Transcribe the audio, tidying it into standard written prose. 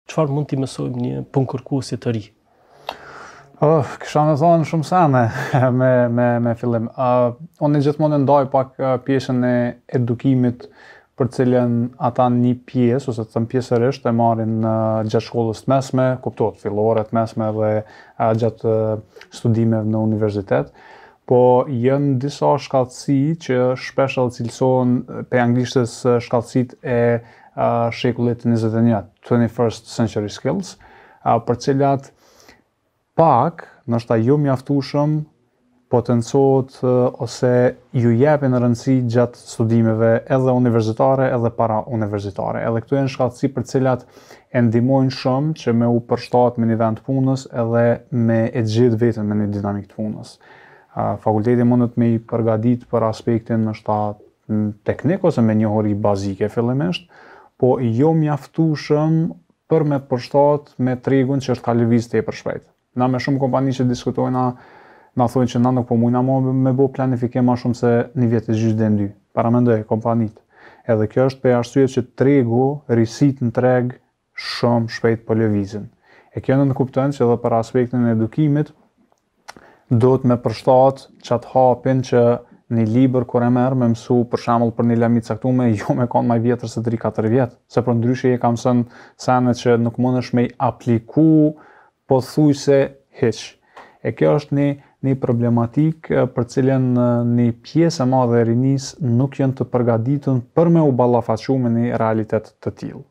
çfarë mund t'i mësojmë një punë të ri? Kisha me thonë shumë sene me fillim. Unë gjithmonë ndaj pak pjesën e edukimit për cilën ata një pjesë, ose të thëmë pjesërisht, e marrin gjatë shkollës të mesme, kuptohet, fillore të mesme dhe gjatë studimeve në universitet. Po janë disa shkallësi që shpesh cilësohen pe anglishtës shkallësitë e shekullit 21, 21st century skills, për cilat pak, nështë jo mjaftueshëm, potencohet ose ju jepin rëndësi gjatë studimeve edhe universitare edhe para universitare. Edhe këtu janë shkallësi për cilat e ndihmojnë shumë që me u përshtat me një vend punës edhe me e gjetë veten me një dinamik të punës. Fakulteti mundet me i përgadit për aspektin nështë teknik ose me njohuri bazike fillimisht, po jo mjaftueshëm për me përshtat me tregun që është ka lëviz tepër shpejt. Na me shumë kompani që diskutojna, na thonë që na nuk po mujna me bo planifikim ma shumë se një vjetë e gjysh dhe ndy. Paramendoj kompanit. Edhe kjo është për arsyet që tregu risit në treg shumë shpejt për lëvizin. E kjo në kupton që edhe për aspektin e edukimit, do të me përshtat qatë hapin që një liber kur e merë me mësu për shembull për një lami caktume, jo me kanë maj vjetër se 3-4 vjetë. Se për ndryshe e kam sënë sene që nuk mundesh me i apliku pothuajse hiç. E kjo është një problematik për cilën një pjesë e madhe e rinis nuk janë të përgatitur për me u ballafaqu me një realitet të tillë.